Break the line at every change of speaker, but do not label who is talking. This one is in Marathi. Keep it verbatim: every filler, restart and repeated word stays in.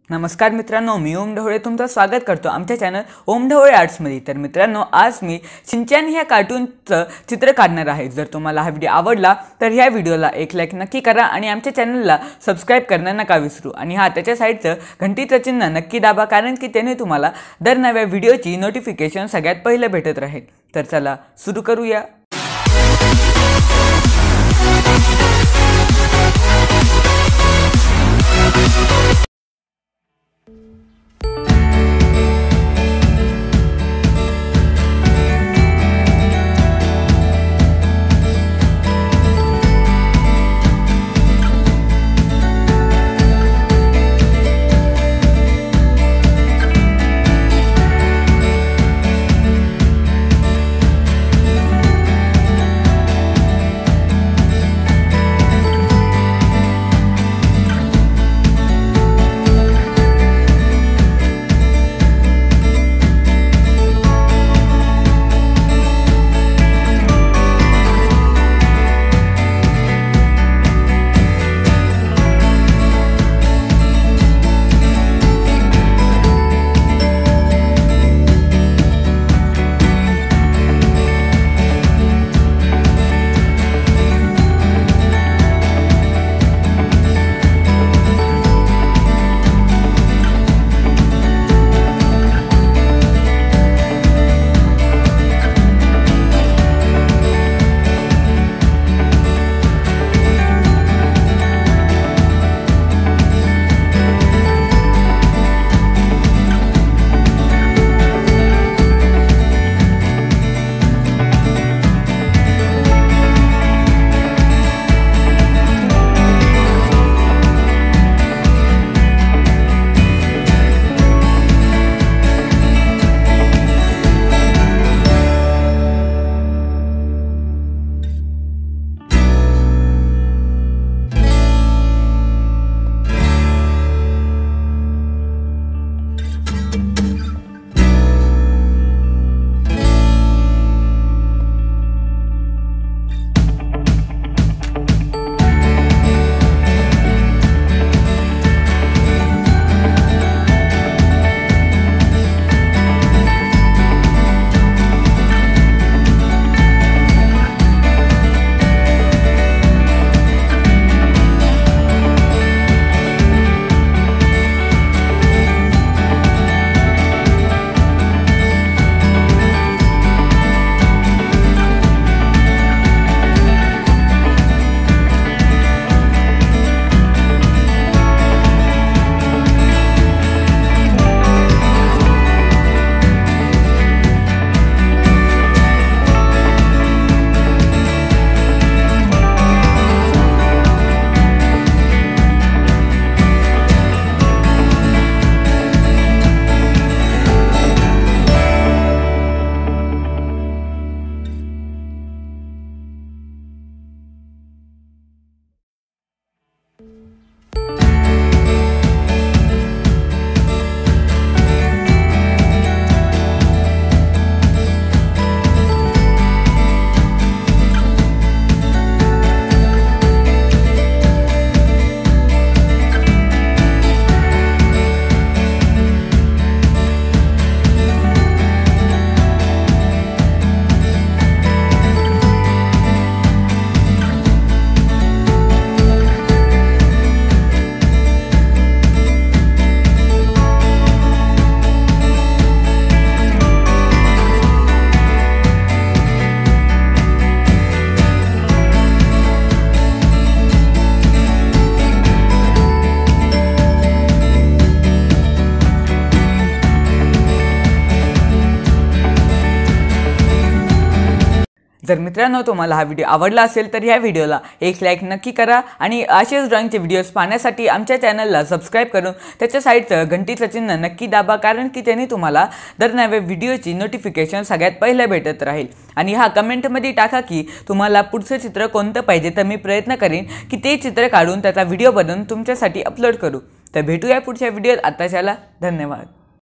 नमस्कार मित्रांनो, मी ओम ढवळे तुमचं स्वागत करतो आमच्या चॅनल ओम ढवळे आर्ट्समध्ये। तर मित्रांनो, आज मी शिनचॅन ह्या कार्टूनचं चित्र काढणार आहे। जर तुम्हाला हा व्हिडिओ आवडला तर ह्या व्हिडिओला एक लाईक नक्की करा आणि आमच्या चॅनलला सबस्क्राईब करणं नका विसरू। आणि हा त्याच्या साईडचं घंटीचं चिन्ह नक्की दाबा, कारण की त्याने तुम्हाला दर नव्या व्हिडिओची नोटिफिकेशन सगळ्यात पहिले भेटत राहील। तर चला सुरू करूया। जर मित्रांनो तुम्हाला हा व्हिडिओ आवडला असेल तर ह्या व्हिडिओला एक लाईक नक्की करा आणि असेच ड्रॉइंगचे व्हिडिओज पाहण्यासाठी आमच्या चॅनलला सबस्क्राईब करून त्याच्या साईडचं घंटीचं चिन्ह नक्की दाबा, कारण की त्याने तुम्हाला दर नव्या व्हिडिओची नोटिफिकेशन सगळ्यात पहिलं भेटत राहील। आणि हा कमेंटमध्ये टाका की तुम्हाला पुढचं चित्र कोणतं पाहिजे, तर मी प्रयत्न करेन की ते चित्र काढून त्याचा व्हिडिओ बनवून तुमच्यासाठी अपलोड करू। तर भेटूया पुढच्या व्हिडिओत। आताच्याला धन्यवाद।